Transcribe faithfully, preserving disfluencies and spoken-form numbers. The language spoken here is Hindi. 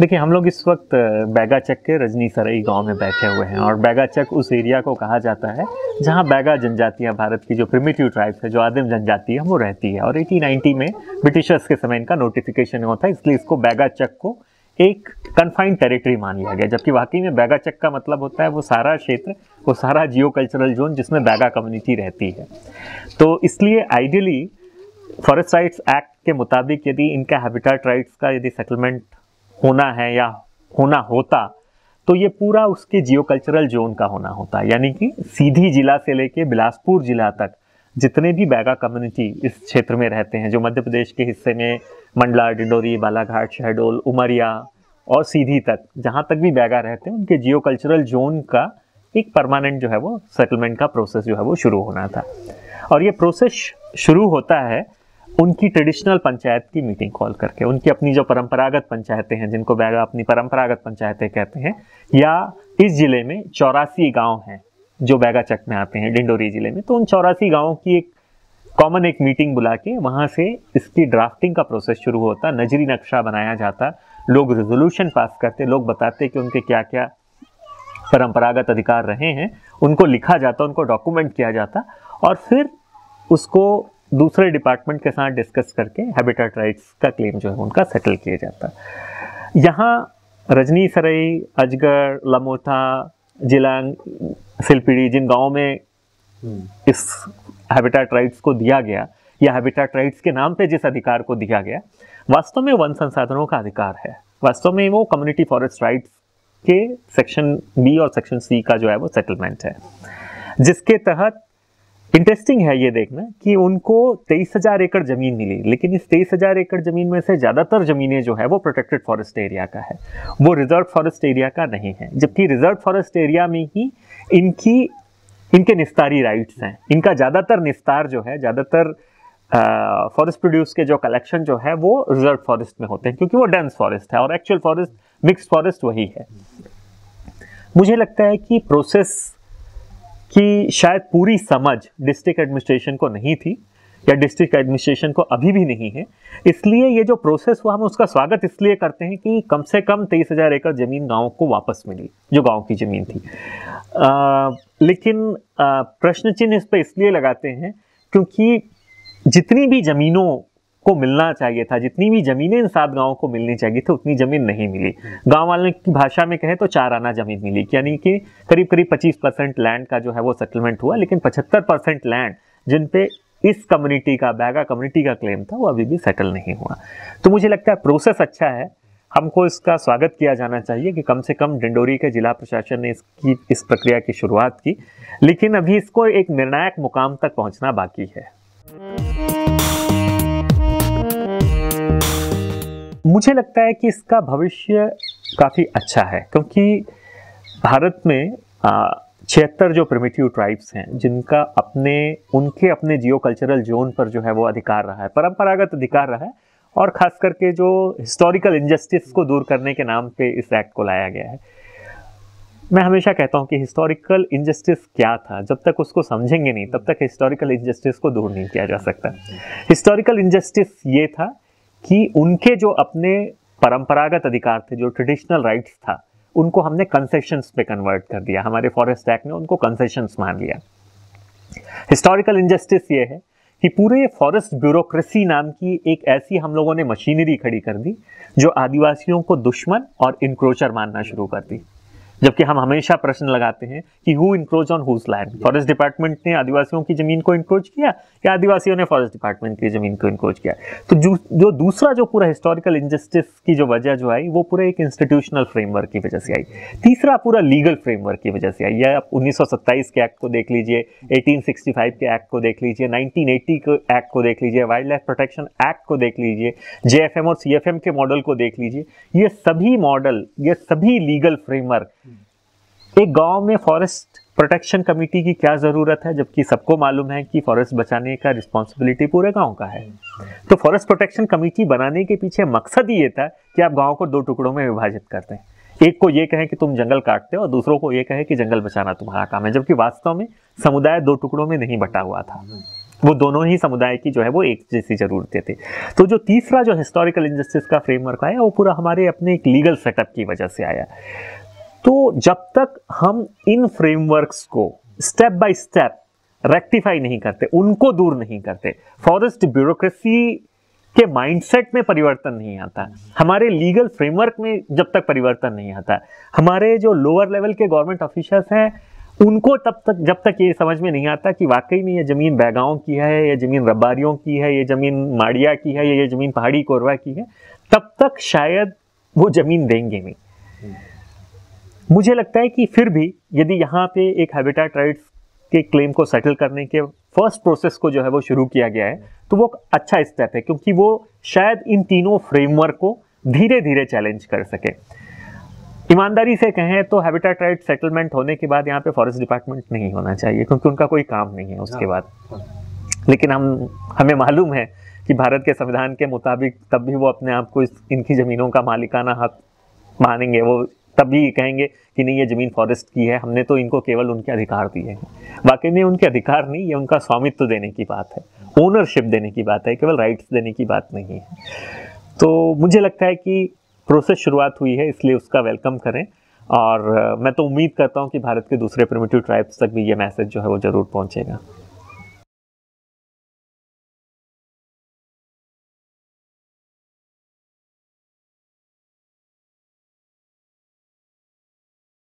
देखिए, हम लोग इस वक्त बैगा चक के रजनी सराई गांव में बैठे हुए हैं और बैगा चक उस एरिया को कहा जाता है जहां बैगा जनजातियां, भारत की जो प्रिमिटिव ट्राइब्स है, जो आदिम जनजाति है, वो रहती है। और अठारह सौ नब्बे में ब्रिटिशर्स के समय इनका नोटिफिकेशन होता है, इसलिए इसको बैगा चक को एक कन्फाइंड टेरिटरी मान लिया गया। जबकि वाकई में बैगा चक का मतलब होता है वो सारा क्षेत्र, वो सारा जियो कल्चरल जोन जिसमें बैगा कम्युनिटी रहती है। तो इसलिए आइडियली फॉरेस्ट राइट्स एक्ट के मुताबिक यदि इनका हैबिटेट राइट्स का यदि सेटलमेंट होना है या होना होता तो ये पूरा उसके जियो कल्चरल जोन का होना होता, यानी कि सीधी जिला से लेके बिलासपुर जिला तक जितने भी बैगा कम्युनिटी इस क्षेत्र में रहते हैं, जो मध्य प्रदेश के हिस्से में मंडला, डिंडोरी, बालाघाट, शहडोल, उमरिया और सीधी तक जहाँ तक भी बैगा रहते हैं, उनके जियो कल्चरल जोन का एक परमानेंट जो है वो सेटलमेंट का प्रोसेस जो है वो शुरू होना था। और ये प्रोसेस शुरू होता है उनकी ट्रेडिशनल पंचायत की मीटिंग कॉल करके। उनकी अपनी जो परंपरागत पंचायतें हैं, जिनको बैगा अपनी परंपरागत पंचायतें कहते हैं, या इस जिले में चौरासी गांव हैं जो बैगा चक में आते हैं, डिंडोरी जिले में, तो उन चौरासी गांवों की एक कॉमन एक मीटिंग बुला के वहां से इसकी ड्राफ्टिंग का प्रोसेस शुरू होता, नजरी नक्शा बनाया जाता, लोग रेजोल्यूशन पास करते, लोग बताते कि उनके क्या क्या परंपरागत अधिकार रहे हैं, उनको लिखा जाता, उनको डॉक्यूमेंट किया जाता और फिर उसको दूसरे डिपार्टमेंट के साथ डिस्कस करके हैबिटेट राइट्स का क्लेम जो है उनका सेटल किया जाता। यहाँ रजनी सराई, अजगर, लमोथा, जिलांग, सिलपीड़ी, जिन गांवों में इस हैबिटेट राइट्स को दिया गया या हैबिटेट राइट्स के नाम पे जिस अधिकार को दिया गया, वास्तव में वन संसाधनों का अधिकार है। वास्तव में वो कम्युनिटी फॉरेस्ट राइट्स के सेक्शन बी और सेक्शन सी का जो है वो सेटलमेंट है, जिसके तहत इंटरेस्टिंग है ये देखना कि उनको तेईस हजार एकड़ जमीन मिली, लेकिन इस तेईस हजार एकड़ जमीन में से ज्यादातर जमीनें जो है वो प्रोटेक्टेड फॉरेस्ट एरिया का है, वो रिजर्व फॉरेस्ट एरिया का नहीं है। जबकि रिजर्व फॉरेस्ट एरिया में ही इनकी इनके निस्तारी राइट्स हैं। इनका ज्यादातर निस्तार जो है, ज्यादातर फॉरेस्ट प्रोड्यूस के जो कलेक्शन जो है वो रिजर्व फॉरेस्ट में होते हैं, क्योंकि वो डेंस फॉरेस्ट है और एक्चुअल फॉरेस्ट, मिक्स्ड फॉरेस्ट वही है। मुझे लगता है कि प्रोसेस कि शायद पूरी समझ डिस्ट्रिक्ट एडमिनिस्ट्रेशन को नहीं थी या डिस्ट्रिक्ट एडमिनिस्ट्रेशन को अभी भी नहीं है, इसलिए ये जो प्रोसेस हुआ हम उसका स्वागत इसलिए करते हैं कि कम से कम तेईस हजार एकड़ जमीन गांव को वापस मिली, जो गांव की जमीन थी। आ, लेकिन प्रश्न चिन्ह इस पर इसलिए लगाते हैं क्योंकि जितनी भी जमीनों को मिलना चाहिए था, जितनी भी जमीनें इन सात गांवों को मिलनी चाहिए थी, उतनी जमीन नहीं मिली। गांव वालों की भाषा में कहें तो चार आना जमीन मिली, यानी कि करीब करीब पच्चीस परसेंट लैंड का जो है वो सेटलमेंट हुआ, लेकिन पचहत्तर परसेंट लैंड जिन पे इस कम्युनिटी का, बैगा कम्युनिटी का क्लेम था, वो अभी भी सेटल नहीं हुआ। तो मुझे लगता है प्रोसेस अच्छा है, हमको इसका स्वागत किया जाना चाहिए कि कम से कम डिंडोरी के जिला प्रशासन ने इसकी इस प्रक्रिया की शुरुआत की, लेकिन अभी इसको एक निर्णायक मुकाम तक पहुंचना बाकी है। मुझे लगता है कि इसका भविष्य काफ़ी अच्छा है, क्योंकि भारत में छिहत्तर जो प्रिमिटिव ट्राइब्स हैं, जिनका अपने उनके अपने जियो कल्चरल जोन पर जो है वो अधिकार रहा है, परंपरागत अधिकार रहा है, और ख़ास करके जो हिस्टोरिकल इनजस्टिस को दूर करने के नाम पे इस एक्ट को लाया गया है। मैं हमेशा कहता हूँ कि हिस्टोरिकल इनजस्टिस क्या था, जब तक उसको समझेंगे नहीं तब तक हिस्टोरिकल इनजस्टिस को दूर नहीं किया जा सकता। हिस्टोरिकल इनजस्टिस ये था कि उनके जो अपने परंपरागत अधिकार थे, जो ट्रेडिशनल राइट्स था, उनको हमने कंसेशंस पे कन्वर्ट कर दिया। हमारे फॉरेस्ट एक्ट ने उनको कंसेशंस मान लिया। हिस्टोरिकल इनजस्टिस ये है कि पूरे फॉरेस्ट ब्यूरोक्रेसी नाम की एक ऐसी हम लोगों ने मशीनरी खड़ी कर दी जो आदिवासियों को दुश्मन और इनक्रोचर मानना शुरू कर दी। जबकि हम हमेशा प्रश्न लगाते हैं कि who encroach on whose land, forest department ने आदिवासियों की जमीन को इनक्रोच किया या आदिवासियों ने फॉरेस्ट डिपार्टमेंट की जमीन को इनक्रोच किया। तो जो जो दूसरा जो पूरा हिस्टोरिकल इनजस्टिस की जो वजह जो आई, वो पूरे एक इंस्टीट्यूशनल फ्रेमवर्क की वजह से आई। तीसरा पूरा लीगल फ्रेमवर्क की वजह से आई। या आप उन्नीस सौ सत्ताईस के एक्ट को देख लीजिए, अठारह सौ पैंसठ के एक्ट को देख लीजिए, उन्नीस सौ अस्सी के एक्ट को देख लीजिए, वाइल्ड लाइफ प्रोटेक्शन एक्ट को देख लीजिए, जे एफ एम और सी एफ एम के मॉडल को देख लीजिए। ये सभी मॉडल, ये सभी लीगल फ्रेमवर्क एक गांव में फॉरेस्ट प्रोटेक्शन कमेटी की क्या ज़रूरत है, जबकि सबको मालूम है कि फॉरेस्ट बचाने का रिस्पॉन्सिबिलिटी पूरे गांव का है। तो फॉरेस्ट प्रोटेक्शन कमेटी बनाने के पीछे मकसद ही ये था कि आप गांव को दो टुकड़ों में विभाजित करते हैं। एक को ये कहें कि तुम जंगल काटते हो और दूसरों को ये कहें कि जंगल बचाना तुम्हारा काम है, जबकि वास्तव में समुदाय दो टुकड़ों में नहीं बटा हुआ था। वो दोनों ही समुदाय की जो है वो एक जैसी ज़रूरतें थी। तो जो तीसरा जो हिस्टोरिकल इंजस्टिस का फ्रेमवर्क आया वो पूरा हमारे अपने एक लीगल सेटअप की वजह से आया। तो जब तक हम इन फ्रेमवर्क्स को स्टेप बाय स्टेप रेक्टिफाई नहीं करते, उनको दूर नहीं करते, फॉरेस्ट ब्यूरोक्रेसी के माइंडसेट में परिवर्तन नहीं आता, हमारे लीगल फ्रेमवर्क में जब तक परिवर्तन नहीं आता, हमारे जो लोअर लेवल के गवर्नमेंट ऑफिसर्स हैं उनको तब तक जब तक ये समझ में नहीं आता कि वाकई में ये ज़मीन बैगाओं की है, ये ज़मीन रब्बारियों की है, ये ज़मीन माड़िया की है, ये ज़मीन पहाड़ी कोरवा की है, तब तक शायद वो ज़मीन देंगे नहीं। मुझे लगता है कि फिर भी यदि यहाँ पे एक हैबिटेट राइट्स के क्लेम को सेटल करने के फर्स्ट प्रोसेस को जो है वो शुरू किया गया है, तो वो अच्छा स्टेप है, क्योंकि वो शायद इन तीनों फ्रेमवर्क को धीरे धीरे चैलेंज कर सके। ईमानदारी से कहें तो हैबिटेट राइट सेटलमेंट होने के बाद यहाँ पे फॉरेस्ट डिपार्टमेंट नहीं होना चाहिए, क्योंकि उनका कोई काम नहीं है उसके बाद। लेकिन हम हमें मालूम है कि भारत के संविधान के मुताबिक तब भी वो अपने आप को इस इनकी ज़मीनों का मालिकाना हक मानेंगे, वो तब भी कहेंगे कि नहीं ये ज़मीन फॉरेस्ट की है, हमने तो इनको केवल उनके अधिकार दिए हैं। वाकई में उनके अधिकार नहीं, ये उनका स्वामित्व देने की बात है, ओनरशिप देने की बात है, केवल राइट्स देने की बात नहीं है। तो मुझे लगता है कि प्रोसेस शुरुआत हुई है, इसलिए उसका वेलकम करें, और मैं तो उम्मीद करता हूँ कि भारत के दूसरे प्रिमिटिव ट्राइब्स तक भी ये मैसेज जो है वो ज़रूर पहुँचेगा।